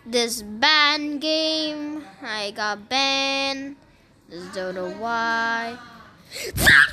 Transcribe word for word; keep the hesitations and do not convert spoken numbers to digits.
this ban game. I got banned. Just don't know why.